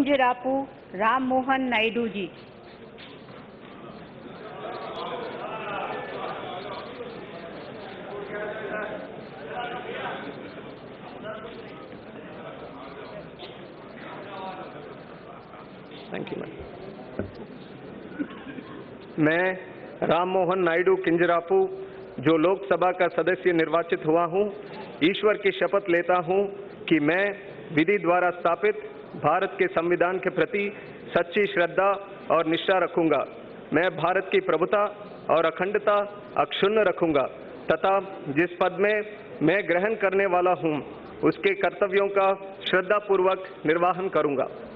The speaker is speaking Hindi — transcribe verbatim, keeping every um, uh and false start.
Kinjarapu Ram Mohan Naidu ji. Thank you ma'am. मैं राम मोहन नायडू किंजरापू, जो लोकसभा का सदस्य निर्वाचित हुआ हूं, ईश्वर की शपथ लेता हूं कि मैं विधि द्वारा स्थापित भारत के संविधान के प्रति सच्ची श्रद्धा और निष्ठा रखूंगा। मैं भारत की प्रभुता और अखंडता अक्षुण्ण रखूंगा तथा जिस पद में मैं ग्रहण करने वाला हूं, उसके कर्तव्यों का श्रद्धापूर्वक निर्वहन करूंगा।